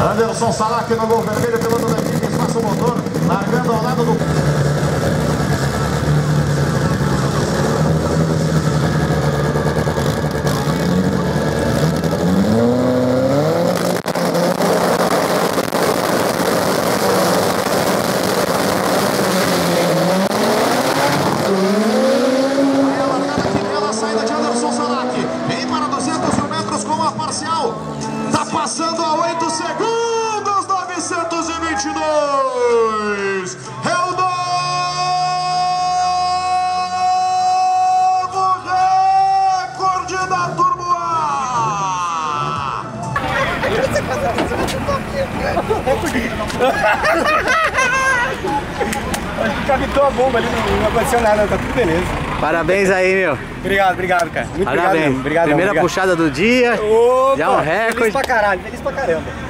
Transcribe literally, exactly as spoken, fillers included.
Anderson Salak no gol vermelho, piloto da equipe Espaço Motor, largando ao lado do... Tá passando a oito segundos, novecentos e vinte e dois. É o novo recorde da Turbo A. Acho que cavitou a bomba ali, não, não aconteceu nada, tá tudo beleza. Parabéns aí, meu. Obrigado, obrigado, cara. Muito Parabéns. obrigado. Obrigado, Primeira obrigado. puxada do dia. Opa, já um recorde. Feliz pra caralho, feliz pra caramba.